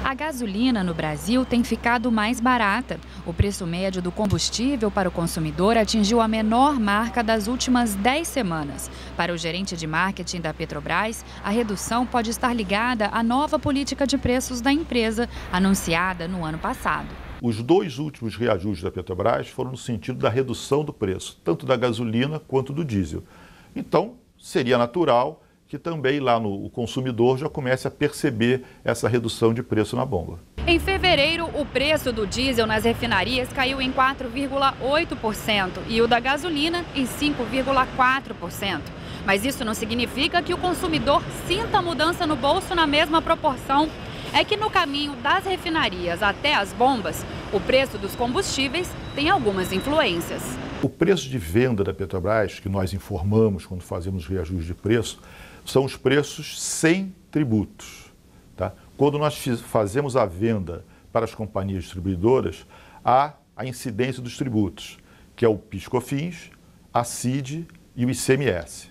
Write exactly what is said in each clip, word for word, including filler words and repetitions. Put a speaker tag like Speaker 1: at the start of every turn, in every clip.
Speaker 1: A gasolina no Brasil tem ficado mais barata. O preço médio do combustível para o consumidor atingiu a menor marca das últimas dez semanas. Para o gerente de marketing da Petrobras, a redução pode estar ligada à nova política de preços da empresa, anunciada no ano passado.
Speaker 2: Os dois últimos reajustes da Petrobras foram no sentido da redução do preço, tanto da gasolina quanto do diesel. Então, seria natural que também lá no o consumidor já comece a perceber essa redução de preço na bomba.
Speaker 1: Em fevereiro, o preço do diesel nas refinarias caiu em quatro vírgula oito por cento e o da gasolina em cinco vírgula quatro por cento. Mas isso não significa que o consumidor sinta a mudança no bolso na mesma proporção. É que no caminho das refinarias até as bombas, o preço dos combustíveis tem algumas influências.
Speaker 2: O preço de venda da Petrobras, que nós informamos quando fazemos reajuste de preço, são os preços sem tributos. Tá? Quando nós fazemos a venda para as companhias distribuidoras, há a incidência dos tributos, que é o PIS/COFINS, a C I D e o I C M S.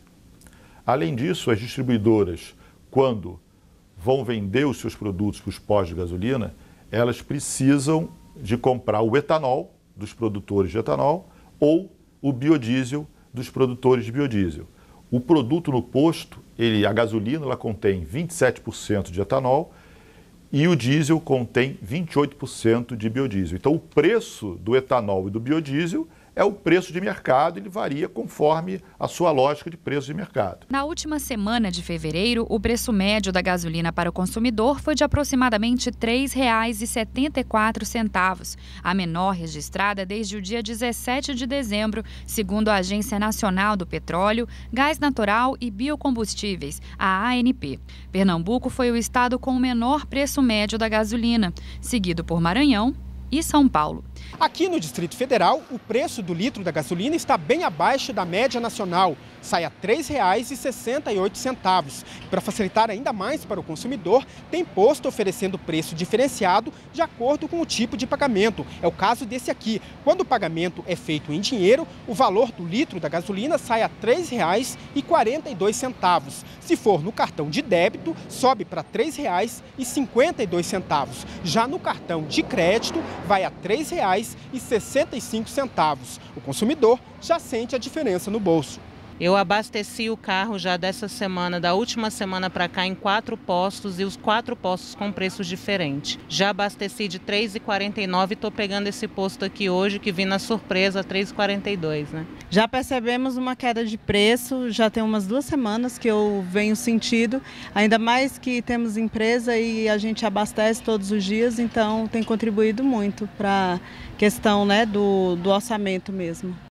Speaker 2: Além disso, as distribuidoras, quando vão vender os seus produtos para os postos de gasolina, elas precisam de comprar o etanol dos produtores de etanol ou o biodiesel dos produtores de biodiesel. O produto no posto, ele, a gasolina, ela contém vinte e sete por cento de etanol e o diesel contém vinte e oito por cento de biodiesel. Então, o preço do etanol e do biodiesel é o preço de mercado, ele varia conforme a sua lógica de preço de mercado.
Speaker 1: Na última semana de fevereiro, o preço médio da gasolina para o consumidor foi de aproximadamente três reais e setenta e quatro centavos, a menor registrada desde o dia dezessete de dezembro, segundo a Agência Nacional do Petróleo, Gás Natural e Biocombustíveis, a A N P. Pernambuco foi o estado com o menor preço médio da gasolina, seguido por Maranhão e São Paulo.
Speaker 3: Aqui no Distrito Federal, o preço do litro da gasolina está bem abaixo da média nacional. Sai a três reais e sessenta e oito centavos. Para facilitar ainda mais para o consumidor, tem posto oferecendo preço diferenciado de acordo com o tipo de pagamento. É o caso desse aqui. Quando o pagamento é feito em dinheiro, o valor do litro da gasolina sai a três reais e quarenta e dois centavos. Se for no cartão de débito, sobe para três reais e cinquenta e dois centavos. Já no cartão de crédito, vai a três reais e sessenta e cinco centavos. O consumidor já sente a diferença no bolso.
Speaker 4: Eu abasteci o carro já dessa semana, da última semana para cá, em quatro postos e os quatro postos com preços diferentes. Já abasteci de três reais e quarenta e nove centavos e estou pegando esse posto aqui hoje, que vim na surpresa, três reais e quarenta e dois centavos, né?
Speaker 5: Já percebemos uma queda de preço, já tem umas duas semanas que eu venho sentindo, ainda mais que temos empresa e a gente abastece todos os dias, então tem contribuído muito para a questão, né, do, do orçamento mesmo.